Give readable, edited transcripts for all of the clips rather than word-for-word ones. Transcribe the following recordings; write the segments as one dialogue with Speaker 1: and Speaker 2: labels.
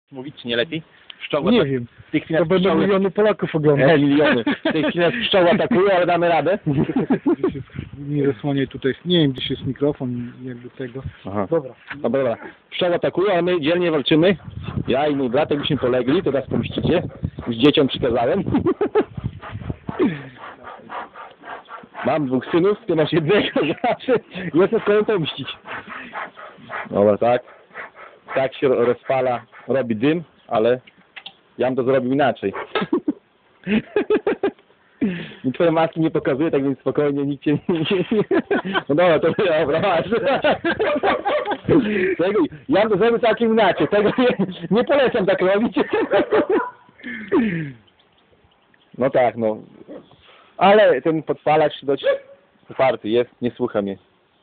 Speaker 1: Mówić, czy nie lepiej? Pszczoły
Speaker 2: Nie wiem.
Speaker 1: W tej chwili
Speaker 2: To będą
Speaker 1: pszczoły...
Speaker 2: miliony Polaków oglądać.
Speaker 1: miliony. W tej chwili nas pszczoły atakują, ale damy radę.
Speaker 2: Nie zasłaniaj tutaj. Nie wiem, gdzieś jest mikrofon i jakby tego.
Speaker 1: Aha.
Speaker 2: Dobra.
Speaker 1: Dobra. Pszczoły atakują, ale my dzielnie walczymy. Ja i mój brat, jakbyśmy polegli, to teraz pomścicie. Już dzieciom przekazałem. Mam 2 synów, ty masz jednego, znaczy jestem w końcu pomścić. Dobra, tak. Tak się rozpala, robi dym, ale ja bym to zrobił inaczej. I twoje maski nie pokazuje, tak więc spokojnie, nikt cię nie... No dobra, to dobra, masz. Tego, ja bym to zrobił całkiem inaczej, tego nie polecam tak robić. No tak, no. Ale ten podpalacz dość uparty jest, nie słucha mnie.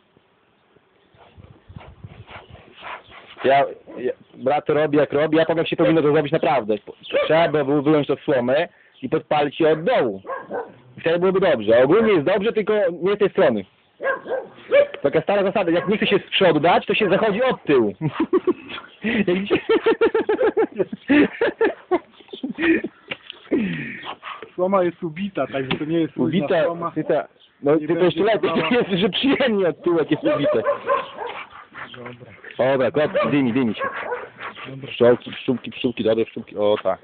Speaker 1: Brat robi jak robi, ja powiem jak się powinno to zrobić naprawdę. Trzeba by było wyjąć to w słomę i podpalić je od dołu. I wtedy byłoby dobrze. Ogólnie jest dobrze, tylko nie z tej strony. Taka stara zasada, jak nie chce się z przodu dać, to się zachodzi od tyłu.
Speaker 2: Słoma jest ubita, także to nie jest
Speaker 1: Ubita,
Speaker 2: słoma.
Speaker 1: no ty to jeszcze lepiej, to jest, że przyjemnie od tyłu, jak jest ubite. Dobra, kropki, dymi się. Pszczółki, dobre pszczółki, o tak.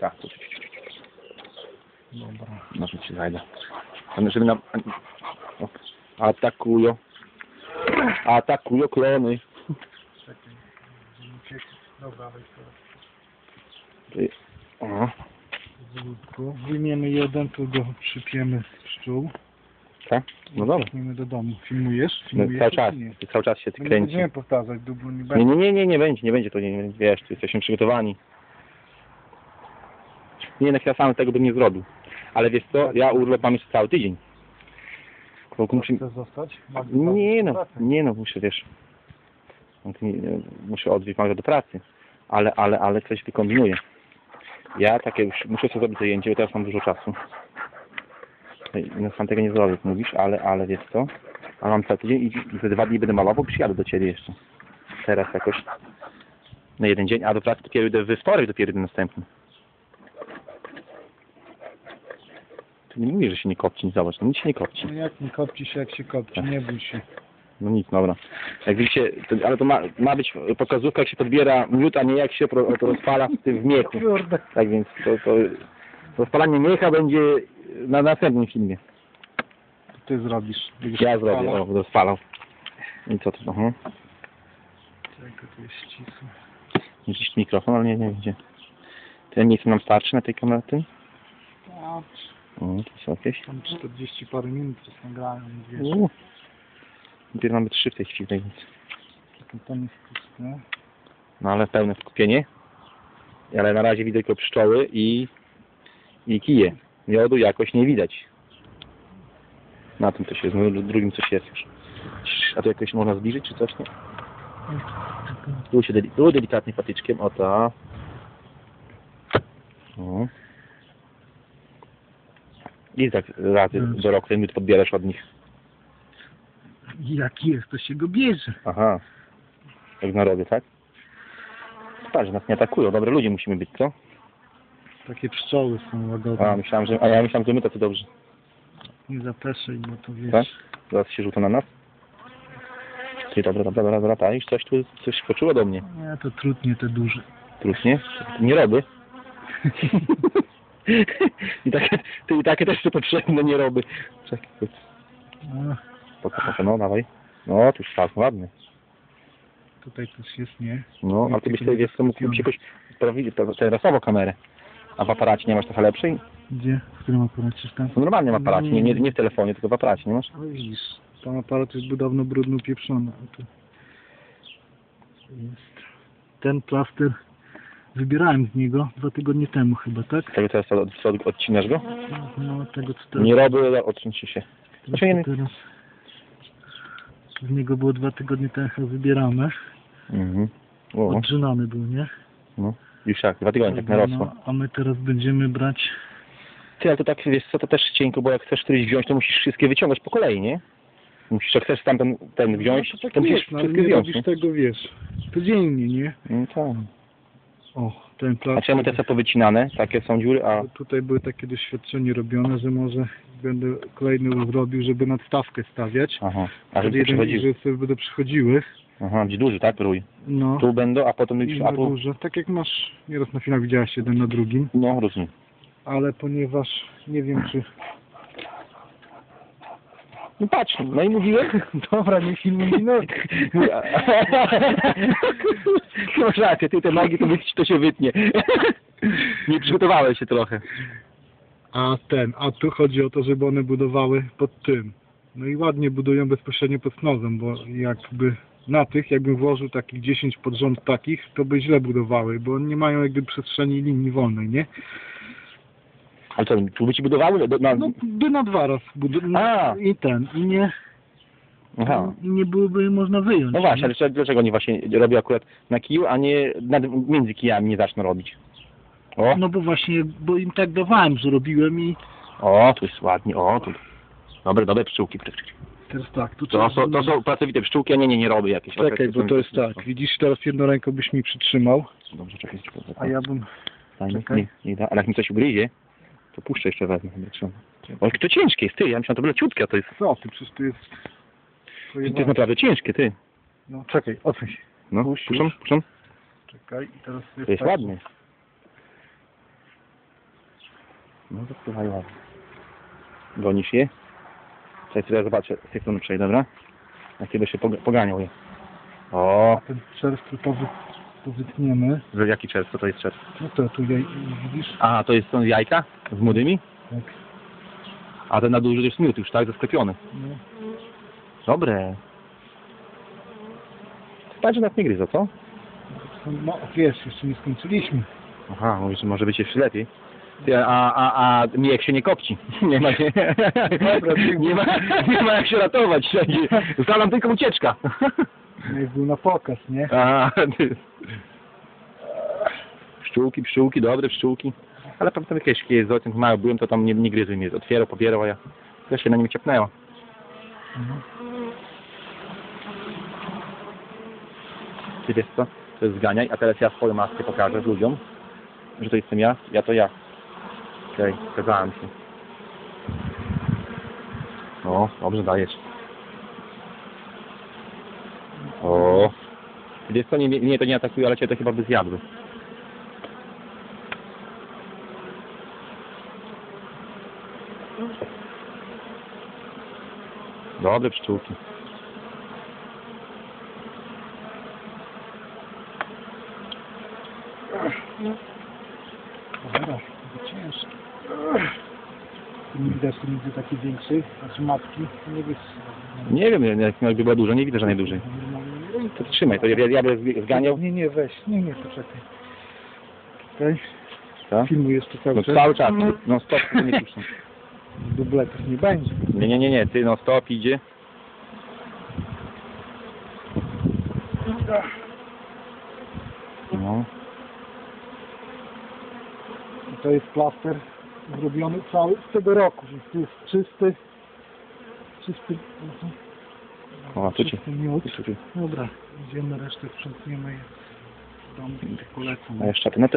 Speaker 2: Dobra.
Speaker 1: No, że się zajdę. Żeby nam... Atakują klony.
Speaker 2: Dobra,
Speaker 1: O.
Speaker 2: wyjmiemy jeden, tu go przypiemy pszczół.
Speaker 1: Tak? No dobra.
Speaker 2: Weźmiemy do domu. Filmujesz?
Speaker 1: No, cały czas się
Speaker 2: Nie
Speaker 1: kręci.
Speaker 2: będziemy powtarzać, długo nie będzie.
Speaker 1: Nie będzie to, nie, wiesz, tu jesteśmy przygotowani. Nie, ja sam tego bym nie zrobił. Ale wiesz co, ja urlop mam jeszcze cały tydzień.
Speaker 2: Chcesz zostać?
Speaker 1: Nie no, muszę, wiesz, muszę odwieźć Magdę do pracy. Ale coś wykombinuję. Ja takie już, muszę sobie zrobić zajęcie, bo teraz mam dużo czasu. No sam tego nie zrobię, jak mówisz, ale wiesz co, ale mam cały tydzień i za 2 dni będę malował, bo przyjadę do ciebie jeszcze. Teraz jakoś na 1 dzień, a do pracy dopiero idę we wtorek, dopiero idę następny. Ty nie mówisz, że się nie kopci, zobacz, no nic się nie kopci.
Speaker 2: No jak nie kopci się, jak się kopci, nie bój się.
Speaker 1: No nic, dobra. Jak widzicie, ale to ma być pokazówka, jak się podbiera miód, a nie jak się to rozpala w tym miechu.
Speaker 2: Kurde.
Speaker 1: Tak więc to rozpalanie miecha będzie na następnym filmie.
Speaker 2: To ty zrobisz.
Speaker 1: Ja zrobię, będę spalał. I co to?
Speaker 2: Czego tu jest ścisłe?
Speaker 1: Gdzieś mikrofon, ale nie wiem gdzie. Tyle miejsca nam starczy na tej kamerze? To są jakieś?
Speaker 2: Tam 40 parę minut to nagrałem, wiesz.
Speaker 1: Dopiero mamy 3 w tej chwili, więc.
Speaker 2: Tam jest puste.
Speaker 1: No ale pełne skupienie. Ale na razie widzę tylko pszczoły i kije. Miodu jakoś nie widać. Na tym coś jest, no drugim coś jest już. A to jakoś można zbliżyć, czy coś, nie? Tu delikatnie patyczkiem, o to. O. I tak razy do roku ten miód podbierasz od nich.
Speaker 2: Jak jest, to się go bierze.
Speaker 1: Aha. Jak w narodzie, tak? Patrz, że nas nie atakują. Dobre ludzie musimy być, co?
Speaker 2: Takie pszczoły są łagodne.
Speaker 1: Ja myślałem, że my tacy dobrzy.
Speaker 2: Nie zapeszaj, bo to wiesz.
Speaker 1: Tak? Zaraz się rzuca na nas. Ty, dobra, tak. Już coś skoczyło do mnie.
Speaker 2: Nie, to trudnie te duże.
Speaker 1: Trudnie? Nie roby. I takie też są potrzebne, nie roby. Czekaj.
Speaker 2: No,
Speaker 1: No, dawaj. No, tu już czas ładny.
Speaker 2: tutaj też jest, nie?
Speaker 1: No, ale ty byś sobie, wiesz co, mógł jakoś sprawić terasowo kamerę. A w aparacie nie masz trochę lepszej?
Speaker 2: Gdzie? W którym aparacie tam?
Speaker 1: No normalnie w aparacie, nie w telefonie, tylko w aparacie, nie masz?
Speaker 2: Ale widzisz, tam aparat jest dawno brudno pieprzony. Tu jest. Ten plaster wybierałem z niego 2 tygodnie temu chyba, tak?
Speaker 1: Tego teraz odcinasz go?
Speaker 2: No, tego co teraz.
Speaker 1: Nie roby, odciąć się.
Speaker 2: Teraz z niego było 2 tygodnie temu chyba wybierane. Odrzynany był, nie?
Speaker 1: No, już jak, 2 tygodnie tak narosło.
Speaker 2: No, a my teraz będziemy brać...
Speaker 1: Ty, ale to tak, wiesz co, to też cienko, bo jak chcesz któryś wziąć, to musisz wszystkie wyciągać po kolei, nie? Musisz, jak chcesz tam ten wziąć,
Speaker 2: no, to tak
Speaker 1: to musisz
Speaker 2: jest, no, ale
Speaker 1: wszystkie
Speaker 2: nie
Speaker 1: wziąć.
Speaker 2: robisz tego, wiesz, codziennie, nie?
Speaker 1: No tak.
Speaker 2: O, ten
Speaker 1: A
Speaker 2: plaster.
Speaker 1: czemu te są powycinane? Takie są dziury, a...
Speaker 2: Tutaj były takie doświadczenie robione, że może będę kolejny ruch robił, żeby nadstawkę stawiać.
Speaker 1: Aha, a żeby
Speaker 2: Jeden,
Speaker 1: przychodziły.
Speaker 2: że sobie będą przychodziły.
Speaker 1: Aha, gdzie duży, tak? Rój.
Speaker 2: No.
Speaker 1: Tu będą, a potem...
Speaker 2: I
Speaker 1: A
Speaker 2: na
Speaker 1: tu...
Speaker 2: górze. Tak jak masz, nieraz na filmach widziałeś jeden na drugim.
Speaker 1: No, rozumiem.
Speaker 2: Ale ponieważ nie wiem czy...
Speaker 1: No patrz, no i mówiłem.
Speaker 2: Dobra, nie filmuj minut.
Speaker 1: No rację, ty te nogi to wyjść, to się wytnie. Nie przygotowałeś się trochę.
Speaker 2: A tu chodzi o to, żeby one budowały pod tym. No i ładnie budują bezpośrednio pod nozem, bo jakby na tych, jakbym włożył takich 10 pod rząd takich, to by źle budowały, bo nie mają jakby przestrzeni linii wolnej, nie?
Speaker 1: Ale co, tu by ci budowały?
Speaker 2: No by na dwa raz
Speaker 1: A.
Speaker 2: i nie,
Speaker 1: Aha.
Speaker 2: nie byłoby można wyjąć.
Speaker 1: No właśnie,
Speaker 2: nie?
Speaker 1: ale dlaczego nie właśnie robią akurat na kiju, a nie między kijami nie zaczną robić? O,
Speaker 2: No bo właśnie, bo im tak dawałem, że robiłem i
Speaker 1: o, tu jest ładnie, o, tu. Dobre pszczółki.
Speaker 2: teraz tak, tu
Speaker 1: To są pracowite pszczółki, a nie robię jakieś.
Speaker 2: Czekaj, bo to jest tak, widzisz, teraz jedną ręką byś mi przytrzymał,
Speaker 1: Dobrze, czekaj.
Speaker 2: a ja bym...
Speaker 1: Fajnie,
Speaker 2: czekaj.
Speaker 1: nie da, ale jak mi coś ugryzie, to puszczę jeszcze wezmę. Chyba, trzeba. O, jakie to ciężkie jest, ty, ja myślałem, to było ciutkie, a to jest...
Speaker 2: Co ty, przecież to jest...
Speaker 1: To jest naprawdę ciężkie, ty.
Speaker 2: No czekaj, odsuń się.
Speaker 1: No,
Speaker 2: Puść,
Speaker 1: puszczam.
Speaker 2: Czekaj, i teraz
Speaker 1: To jest
Speaker 2: tak.
Speaker 1: ładne. No to słuchaj ładnie. Gonisz je? Czekaj, teraz zobaczę, z tej strony przejdę, dobra? Jak kiedy się poganiał je. O,
Speaker 2: Ten czerw to wytniemy.
Speaker 1: jaki czerw? Co to jest czerw?
Speaker 2: No to tu widzisz?
Speaker 1: A, to są jajka z młodymi?
Speaker 2: Tak.
Speaker 1: A ten na duży to jest miód już, tak? Zasklepiony.
Speaker 2: No.
Speaker 1: Dobre. Patrz, że nas nie gryzą, co?
Speaker 2: No wiesz, jeszcze nie skończyliśmy.
Speaker 1: Aha, mówisz, że może być jeszcze lepiej. Ty, a miek się nie kopci. Nie ma,
Speaker 2: Dobra,
Speaker 1: nie ma jak się ratować wszędzie. Została nam tylko ucieczka.
Speaker 2: No był na pokaz, nie?
Speaker 1: A, ty. Pszczółki, dobre pszczółki. Ale pamiętam jakieś zolcem mały byłem, to tam nie gryzły mnie. Otwierał, pobierał, a ja też się na nim ciepnęło.
Speaker 2: Mhm.
Speaker 1: Ty wiesz co? To jest zganiaj, a teraz ja swoją maskę pokażę ludziom, że to jestem ja, to ja. Okej, pokazałem się. O, dobrze dajesz. O. Wiesz co, nie to nie atakuje, ale cię to chyba by zjadły. Dobre pszczółki.
Speaker 2: Dobra, to ciężkie. Nie widać nigdy takich większych, znaczy matki, nie wiesz.
Speaker 1: Nie wiem, jakby była duża, nie widzę żadnej dużej. To trzymaj, to ja bym zganiał.
Speaker 2: Nie, weź, nie, poczekaj. Tutaj,
Speaker 1: Co?
Speaker 2: filmujesz to cały
Speaker 1: No
Speaker 2: czas.
Speaker 1: cały czas, no stop, to nie puszczam.
Speaker 2: Dubletów nie będzie.
Speaker 1: Nie, ty no stop idzie. No.
Speaker 2: I to jest plaster zrobiony cały z tego roku, więc tu jest czysty,
Speaker 1: O, tu ci.
Speaker 2: czysty miód.
Speaker 1: Tu.
Speaker 2: Dobra, idziemy, resztę sprzątniemy i dom polecam.
Speaker 1: A jeszcze no to.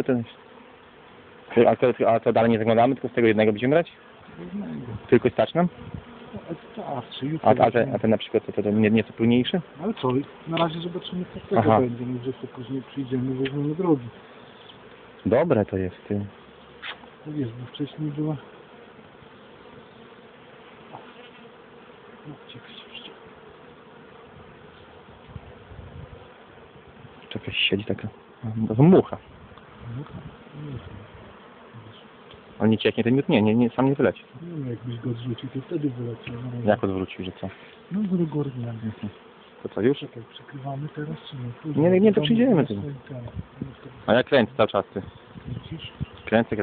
Speaker 1: A to dalej nie zaglądamy, tylko z tego jednego będziemy brać? Tylko stać nam?
Speaker 2: Starczy, jutro
Speaker 1: A
Speaker 2: weźmiemy.
Speaker 1: ten na przykład to nieco pełniejszy?
Speaker 2: Ale co, na razie zobaczymy co z tego
Speaker 1: Aha.
Speaker 2: będzie, no że sobie później przyjdziemy, weźmiemy drugi.
Speaker 1: Dobre to jest, ty.
Speaker 2: No wiesz, bo wcześniej była... No, cicho.
Speaker 1: Jakaś siedzi taka mucha. On nie cieknie, ten miód nie, sam nie wyleci.
Speaker 2: Nie wiem, jakbyś go odrzucił, to wtedy wyleciał.
Speaker 1: Jak odwrócił, że co?
Speaker 2: No do góry nie.
Speaker 1: To co, już?
Speaker 2: Czekaj, przykrywamy teraz czy nie? Później.
Speaker 1: Nie, to przyjdziemy tu. A ja kręcę cały czas, ty.
Speaker 2: Widzisz?
Speaker 1: Kręcę.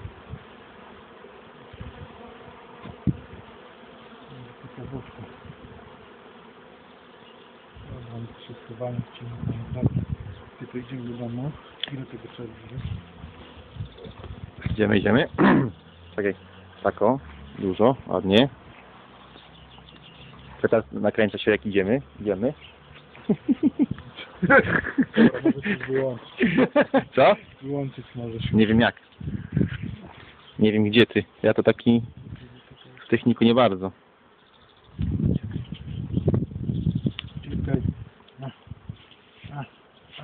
Speaker 2: Podstawówka. Dobra, my się schowamy w cieniu, naprawdę. Tylko idziemy do domu. Ile tego trzeba wziąć?
Speaker 1: Idziemy. Czekaj, tako, dużo, ładnie. Teraz nakręcę się jak idziemy.
Speaker 2: Dobra, możesz już wyłączyć.
Speaker 1: Co?
Speaker 2: Wyłączyć możesz.
Speaker 1: Nie wiem jak. Nie wiem gdzie ty. Ja to taki w techniku nie bardzo.
Speaker 2: Czekaj.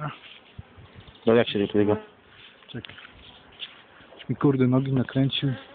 Speaker 1: No jak się do tego?
Speaker 2: Czekaj. Już mi kurde nogi nakręcił.